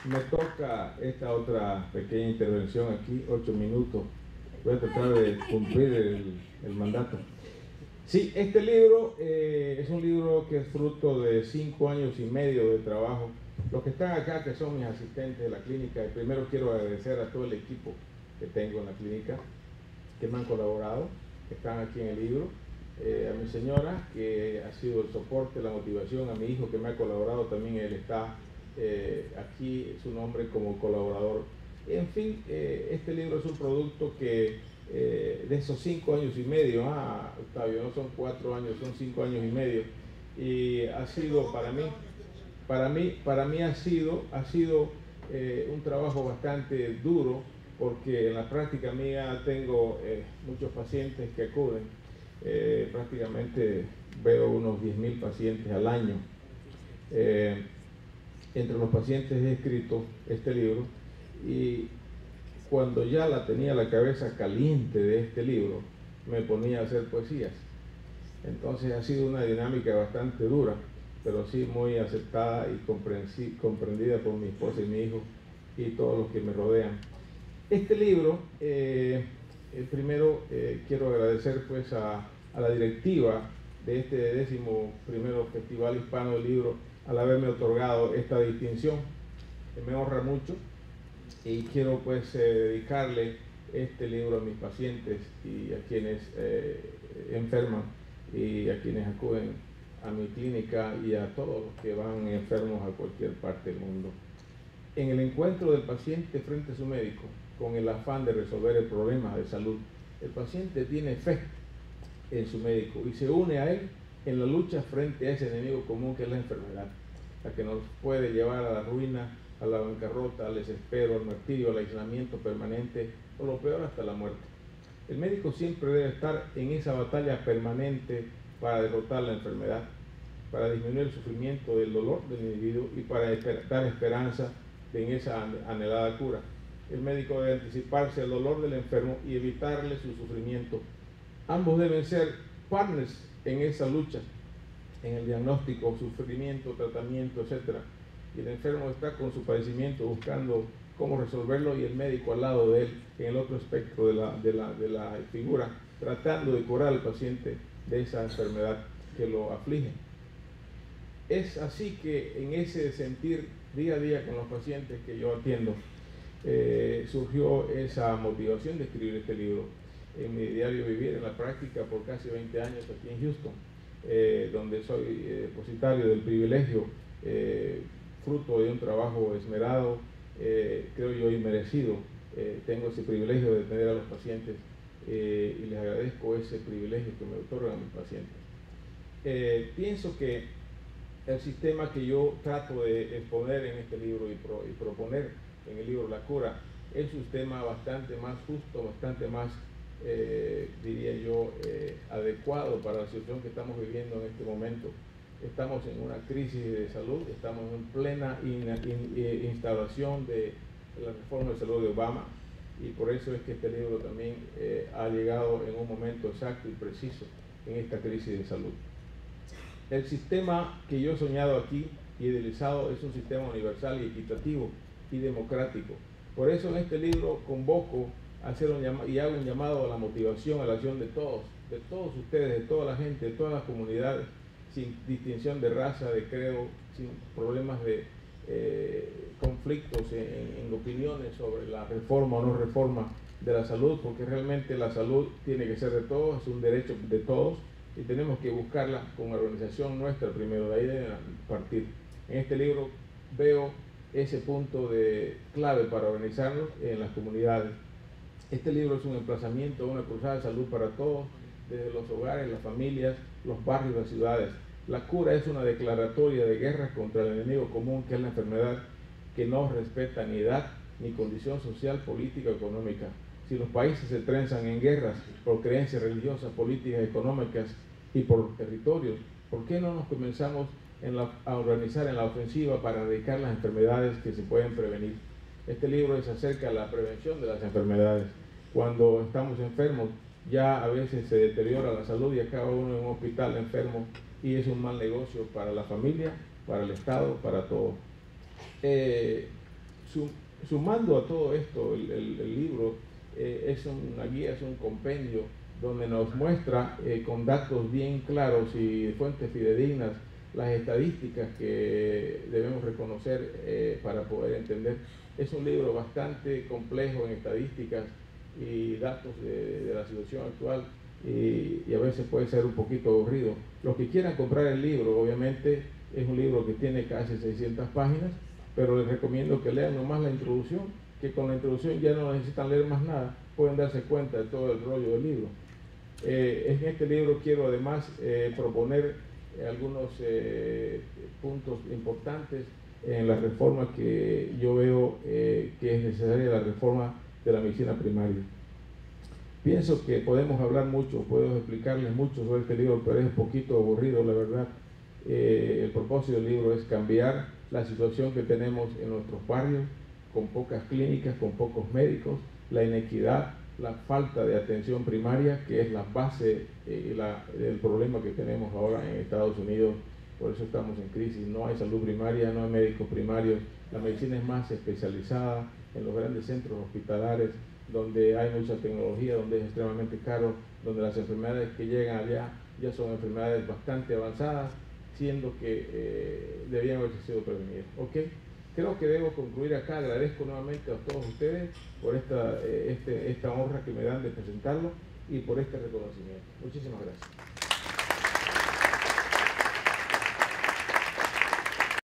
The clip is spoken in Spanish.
me toca esta otra pequeña intervención aquí, 8 minutos. Voy a tratar de cumplir el mandato. Sí, este libro es un libro que es fruto de 5 años y medio de trabajo. Los que están acá, que son mis asistentes de la clínica, primero quiero agradecer a todo el equipo que tengo en la clínica, que me han colaborado, que están aquí en el libro. A mi señora, que ha sido el soporte, la motivación, a mi hijo, que me ha colaborado también, él está aquí, su nombre como colaborador. En fin, este libro es un producto que de esos 5 años y medio, Octavio, no son 4 años, son 5 años y medio, y ha sido para mí ha sido un trabajo bastante duro, porque en la práctica mía tengo muchos pacientes que acuden, prácticamente veo unos 10.000 pacientes al año. Entre los pacientes he escrito este libro, y cuando ya tenía la cabeza caliente de este libro, me ponía a hacer poesías. Entonces ha sido una dinámica bastante dura, pero sí muy aceptada y comprendida por mi esposa y mi hijo y todos los que me rodean. Este libro, primero quiero agradecer pues a la directiva de este 11º Festival Hispano del Libro al haberme otorgado esta distinción. Me honra mucho, y quiero pues dedicarle este libro a mis pacientes y a quienes enferman y a quienes acuden a mi clínica y a todos los que van enfermos a cualquier parte del mundo. En el encuentro del paciente frente a su médico, con el afán de resolver el problema de salud, el paciente tiene fe en su médico y se une a él en la lucha frente a ese enemigo común que es la enfermedad, la que nos puede llevar a la ruina, a la bancarrota, al desespero, al martirio, al aislamiento permanente, o lo peor, hasta la muerte. El médico siempre debe estar en esa batalla permanente para derrotar la enfermedad, para disminuir el sufrimiento del dolor del individuo y para dar esperanza en esa anhelada cura. El médico debe anticiparse al dolor del enfermo y evitarle su sufrimiento. Ambos deben ser partners en esa lucha, en el diagnóstico, sufrimiento, tratamiento, etc. Y el enfermo está con su padecimiento buscando cómo resolverlo, y el médico al lado de él, en el otro espectro de la figura, tratando de curar al paciente de esa enfermedad que lo aflige. Es así que en ese sentir día a día con los pacientes que yo atiendo, surgió esa motivación de escribir este libro. En mi diario vivir, en la práctica por casi 20 años aquí en Houston, donde soy depositario del privilegio, fruto de un trabajo esmerado, creo yo, y merecido. Tengo ese privilegio de tener a los pacientes, y les agradezco ese privilegio que me otorgan mis pacientes. Pienso que el sistema que yo trato de exponer en este libro y proponer en el libro La Cura es un sistema bastante más justo, bastante más, diría yo, adecuado para la situación que estamos viviendo en este momento. Estamos en una crisis de salud, estamos en plena instalación de la reforma de salud de Obama, y por eso es que este libro también ha llegado en un momento exacto y preciso en esta crisis de salud. El sistema que yo he soñado aquí y idealizado es un sistema universal y equitativo y democrático. Por eso en este libro convoco a hacer y hago un llamado a la motivación, a la acción de todos ustedes, de toda la gente, de todas las comunidades, sin distinción de raza, de credo, sin problemas de conflictos en opiniones sobre la reforma o no reforma de la salud, porque realmente la salud tiene que ser de todos, es un derecho de todos, y tenemos que buscarla con la organización nuestra primero, de ahí deben partir. En este libro veo ese punto de clave para organizarnos en las comunidades. Este libro es un emplazamiento, una cruzada de salud para todos, desde los hogares, las familias, los barrios, las ciudades. La cura es una declaratoria de guerra contra el enemigo común, que es la enfermedad, que no respeta ni edad, ni condición social, política o económica. Si los países se trenzan en guerras por creencias religiosas, políticas, económicas y por territorios, ¿por qué no nos comenzamos a organizar en la ofensiva para erradicar las enfermedades que se pueden prevenir? Este libro es acerca de la prevención de las enfermedades. Cuando estamos enfermos, ya a veces se deteriora la salud y acaba uno en un hospital enfermo, y es un mal negocio para la familia, para el Estado, para todos. Sumando a todo esto, el libro es una guía, es un compendio donde nos muestra con datos bien claros y fuentes fidedignas las estadísticas que debemos reconocer para poder entender. Es un libro bastante complejo en estadísticas y datos de la situación actual y a veces puede ser un poquito aburrido. Los que quieran comprar el libro, obviamente es un libro que tiene casi 600 páginas, pero les recomiendo que lean nomás la introducción, que con la introducción ya no necesitan leer más nada, pueden darse cuenta de todo el rollo del libro. En este libro quiero además proponer algunos puntos importantes en la reforma que yo veo que es necesaria, la reforma de la medicina primaria. Pienso que podemos hablar mucho, puedo explicarles mucho sobre este libro, pero es un poquito aburrido, la verdad. El propósito del libro es cambiar la situación que tenemos en nuestros barrios, con pocas clínicas, con pocos médicos, la inequidad, la falta de atención primaria, que es la base del problema que tenemos ahora en Estados Unidos. Por eso estamos en crisis, no hay salud primaria, no hay médicos primarios, la medicina es más especializada en los grandes centros hospitalarios, donde hay mucha tecnología, donde es extremadamente caro, donde las enfermedades que llegan allá ya son enfermedades bastante avanzadas, siendo que debían haber sido prevenidas. ¿Okay? Creo que debo concluir acá. Agradezco nuevamente a todos ustedes por esta honra que me dan de presentarlo y por este reconocimiento. Muchísimas gracias.